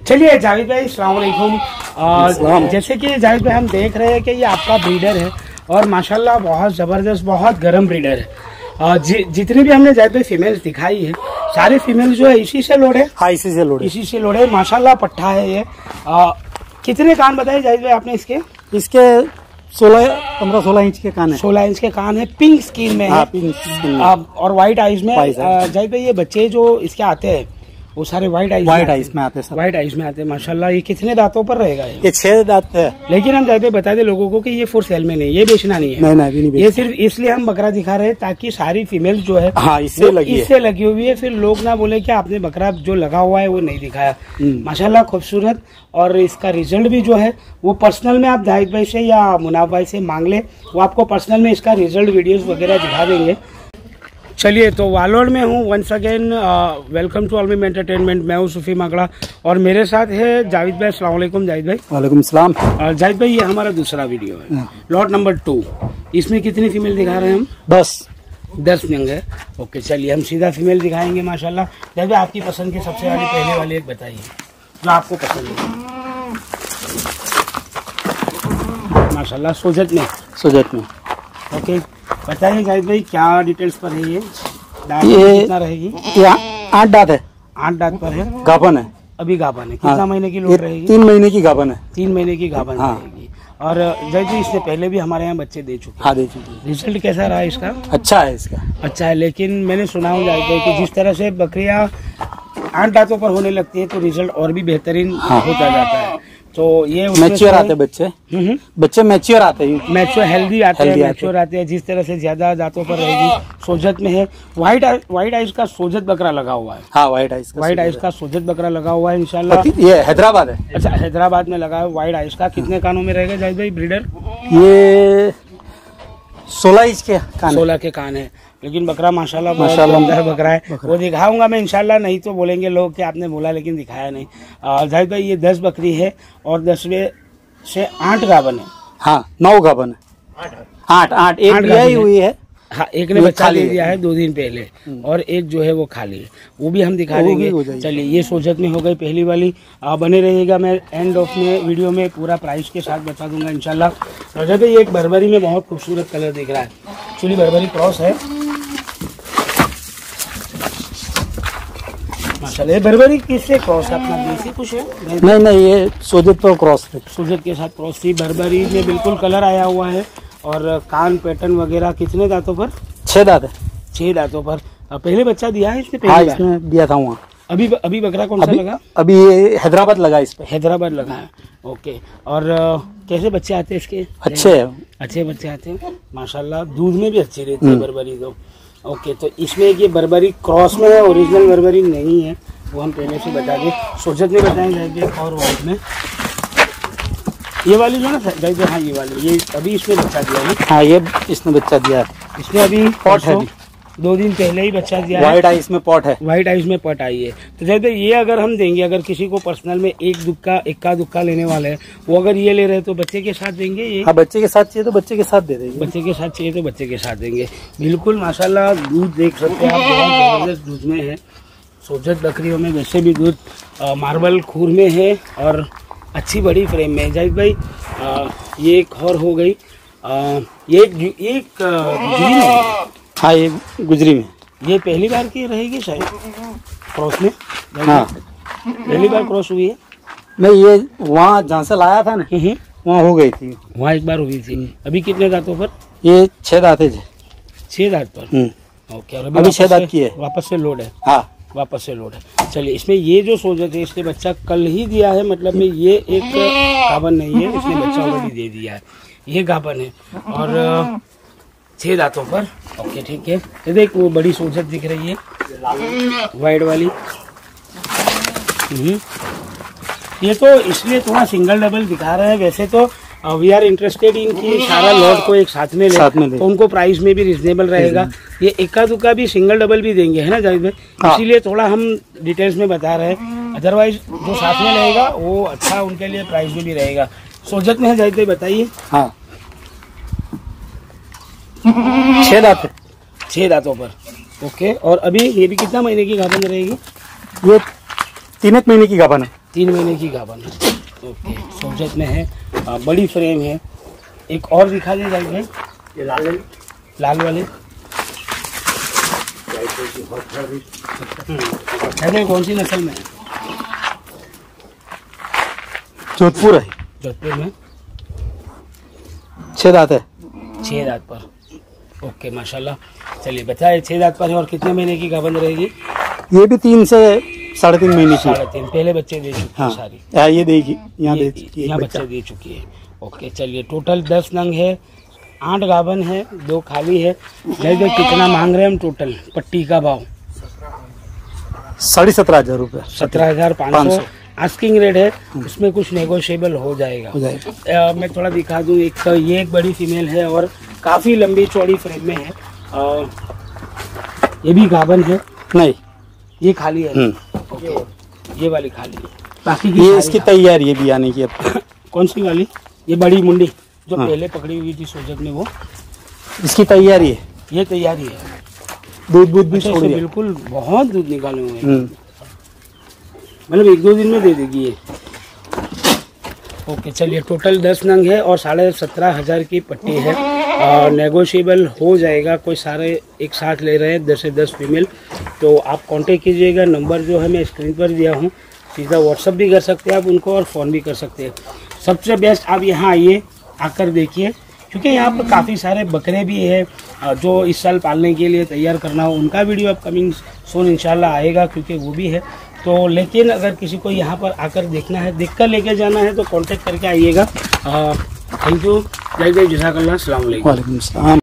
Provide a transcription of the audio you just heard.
चलिए जावेद भाई अस्सलाम वालेकुम। जैसे कि जावेद भाई हम देख रहे हैं कि ये आपका ब्रीडर है और माशाल्लाह बहुत ज़बरदस्त बहुत गर्म ब्रीडर है। जितनी भी हमने जावेद भाई फीमेल्स दिखाई है सारे फीमेल्स जो है इसी से लोड है। हाँ इसी से लोड है माशाल्लाह पट्ठा है ये। कितने कान बताए जावेद भाई आपने इसके? इसके 15-16 इंच के कान है। 16 इंच के कान है, पिंक स्किन में है। पिंक स्किन और व्हाइट आइज में। जावेद भाई ये बच्चे जो इसके आते हैं वो सारे व्हाइट आइज में आते हैं। व्हाइट आइज में आते हैं माशाल्लाह। ये कितने दांतों पर रहेगा? ये 6 दांत है। लेकिन हम जाते बता दें लोगों को कि ये फॉर सेल में नहीं, ये बेचना नहीं है। नहीं, ये सिर्फ इसलिए हम बकरा दिखा रहे हैं ताकि सारी फीमेल जो है इससे लगी हुई है, फिर लोग ना बोले कि आपने बकरा जो लगा हुआ है वो नहीं दिखाया। माशाल्लाह खूबसूरत। और इसका रिजल्ट भी जो है वो पर्सनल में आप जाहिद भाई से या मुनाफ भाई से मांग ले, वो आपको पर्सनल में इसका रिजल्ट वीडियोस वगैरह दिखा देंगे। चलिए तो वालोड में हूँ once again. Welcome to Almeem entertainment. मैं हूँ सूफी माकड़ा और मेरे साथ है जावेद भाई। अस्सलाम वालेकुम जावेद भाई। वालेकुम सलाम। जावेद भाई ये हमारा दूसरा वीडियो है, लॉट नंबर 2। इसमें कितनी फीमेल दिखा रहे हैं हम? 10 नंग है। ओके चलिए हम सीधा फीमेल दिखाएंगे माशाल्लाह। जावेद भाई आपकी पसंद की सबसे वाली पहले वाली एक बताइए जो आपको पसंद है। माशाल्लाह सोजत में। ओके बताइए जावेद भाई क्या डिटेल्स पर है ये कितना रहेगी? 8 दांत है। 8 दांत पर है। गाभन है, अभी गाभन है। कितना महीने की लोड रहेगी? 3 महीने की गाभन है। 3 महीने की गाभन रहेगी। और जावेद जी इससे पहले भी हमारे यहाँ बच्चे दे चुके हैं। दे चुके। रिजल्ट कैसा रहा इसका? अच्छा है। लेकिन मैंने सुना हूँ जावेद भाई कि जिस तरह से बकरियाँ 8 दांतों पर होने लगती है तो रिजल्ट और भी बेहतरीन होता जाता है। तो ये मैच्योर आते बच्चे मैच्योर आते हैं, मैच्योर हेल्दी आते हैं। जिस तरह से ज्यादा दांतों पर रहेगी। सोजत में है। व्हाइट आइज का सोजत बकरा लगा हुआ है। हाँ व्हाइट आइज का सोजत बकरा लगा हुआ है इंशाल्लाह। ये हैदराबाद है। अच्छा हैदराबाद में लगा है व्हाइट आइज का। कितने कानों में रहेगा जावेद भाई ब्रीडर? ये 16 इंच के कान। 16 के कान है। लेकिन बकरा माशाल्लाह बकरा है। वो दिखाऊंगा मैं इंशाल्लाह, नहीं तो बोलेंगे लोग कि आपने बोला लेकिन दिखाया नहीं। जावेद भाई ये 10 बकरी है और 10 में से 8 गाभन है। हाँ 9 गाभन है। 8 एक ब्याई हुई है। हाँ एक ने बच्चा दे दिया है 2 दिन पहले और एक जो है वो खाली है, वो भी हम दिखा देंगे। चलिए ये सोजत में हो गई पहली वाली। बने रहिएगा, मैं एंड ऑफ में वीडियो में पूरा प्राइस के साथ बता दूंगा इंशाल्लाह। जावेद भाई ये एक बर्बरी में बहुत खूबसूरत कलर दिख रहा है, एक्चुअली बर्बरी क्रॉस है माशाल्लाह। ये बर्बरी किससे क्रॉस है? अपना देसी कुछ है? नहीं ये सोजत पर क्रॉस है। सोजत के साथ क्रॉस थी। बर्बरी में बिल्कुल कलर आया हुआ है। और कान पैटर्न वगैरह कितने दांतों पर? 6 दांत है। 6 दांतों पर। पहले बच्चा दिया है इसने? पहले इसमें दिया था वहाँ। अभी बकरा कौन सा लगा? अभी हैदराबाद लगा। इस पे हैदराबाद लगा है। ओके। और कैसे बच्चे आते हैं इसके? अच्छे बच्चे आते हैं माशाल्लाह। दूध में भी अच्छी रहती है बर्बरी तो। ओके तो इसमें ये बर्बरी क्रॉस में है, ओरिजिनल बर्बरी नहीं है, वो हम पहले से बता दें। सोजत में बताएंगे और वाइट में ये वाली जो ना जावेद। हाँ ये वाली, ये अभी इसमें बच्चा दिया है। हाँ ये इसने बच्चा दिया है। इसमें अभी पॉट है, 2 दिन पहले ही बच्चा दिया है। व्हाइट आइज में पॉट है। व्हाइट आइज में पॉट आई है। तो जावेद ये अगर हम देंगे, अगर किसी को पर्सनल में इक्का दुक्का लेने वाले हैं, वो अगर ये ले रहे हैं तो बच्चे के साथ देंगे ये? हाँ बच्चे के साथ चाहिए तो बच्चे के साथ दे देंगे। बच्चे के साथ चाहिए तो बच्चे के साथ देंगे। बिल्कुल माशाल्लाह दूध देख सकते हैं आप, बहुत जबरदस्त दूध में है। सोजत बकरियों में वैसे भी दूध मार्बल खूर में है और अच्छी बड़ी फ्रेम में है। जावेद भाई ये एक और हो गई। ये एक गुजरी में। हाँ ये गुजरी में। ये पहली बार की रहेगी शायद क्रॉस में। हाँ पहली बार क्रॉस हुई है। मैं ये वहाँ जहाँ से लाया था ना वहाँ हो गई थी। वहाँ एक बार हुई थी। अभी कितने दांतों पर? ये 6 दांत है। 6 दांत पर। ओके। और अभी 6 दांत की है। वापस से लोड है। हाँ वापस से लोड है। चलिए इसमें ये जो सोजत है इसने बच्चा कल ही दिया है, मतलब में ये एक गाभन नहीं है, इसने बच्चा ऑलरेडी दे दिया है। ये गाभन है और 6 दांतों पर। ओके ठीक है। ये देख वो बड़ी सोजत दिख रही है वाइट वाली। ये तो इसलिए थोड़ा सिंगल डबल दिखा रहे हैं। वैसे तो वी आर इंटरेस्टेड इन कि सारा लॉट को एक साथ में ले, तो उनको प्राइस में भी रिजनेबल रहेगा। ये इक्का दुक्का भी सिंगल डबल भी देंगे, है ना जावेद भाई? इसीलिए थोड़ा हम डिटेल्स में बता रहे हैं। अदरवाइज जो साथ में रहेगा वो अच्छा उनके लिए प्राइस में भी रहेगा। सोजत में है जावेद भाई बताइए। हाँ 6 दांत है। 6 दांतों पर। ओके। और अभी ये भी कितना महीने की गाभन रहेगी? ये 3 महीने की गाभन है। 3 महीने की गाभन है। ओके, सोजत में है, बड़ी फ्रेम है। एक और दिखा दे जाइए भाई, ये लाल वाले कौन सी नस्ल में है? जोधपुर है। जोधपुर में 6 दांत है। 6 दांत पर। ओके माशाल्लाह। चलिए बताइए, 6 दांत पर है और कितने महीने की गाभन रहेगी? ये भी 3 से 3.5 महीने की। 3.5 पहले बच्चे दे चुकी है सारी। ये देगी, यहाँ बच्चा दे चुकी है। ओके चलिए, टोटल 10 नंग है, 8 गाभन है, 2 खाली है। जैसे कितना मांग रहे हैं हम टोटल पट्टी का भाव? 17,500 रुपये। 17,500 आस्किंग रेट है, उसमें कुछ नेगोशिएबल हो जाएगा। मैं थोड़ा दिखा दूं, एक ये एक बड़ी फीमेल है और काफी लंबी चौड़ी फ्रेम में है। ये भी गाभन है? नहीं, ये खाली है। ओके, ये वाली खाली है, बाकी की ये इसकी तैयारी है भी आने की अब। कौन सी वाली? ये बड़ी मुंडी जो पहले पकड़ी हुई थी सोजत में, वो इसकी तैयारी है। ये तैयारी है, दूध भी छोड़ दिया, बिल्कुल बहुत दूध निकाले हुए हैं, मतलब 1-2 दिन में दे देगी ये। ओके चलिए, टोटल 10 नंग है और 17,500 की पट्टी है और नेगोशिएबल हो जाएगा। कोई सारे एक साथ ले रहे हैं 10 से 10 फीमेल, तो आप कांटेक्ट कीजिएगा। नंबर जो है मैं स्क्रीन पर दिया हूँ, सीधा व्हाट्सअप भी कर सकते हैं आप उनको और फ़ोन भी कर सकते हैं। सबसे बेस्ट आप यहाँ आइए, आकर देखिए, क्योंकि यहाँ पर काफ़ी सारे बकरे भी हैं जो इस साल पालने के लिए तैयार करना हो, उनका वीडियो अपकमिंग सून इंशाल्लाह आएगा, क्योंकि वो भी है। तो लेकिन अगर किसी को यहाँ पर आकर देखना है, देखकर लेके जाना है, तो कांटेक्ट करके आइएगा। थैंक यू, जय जय जज़ाकल्लाह, अस्सलाम वालेकुम।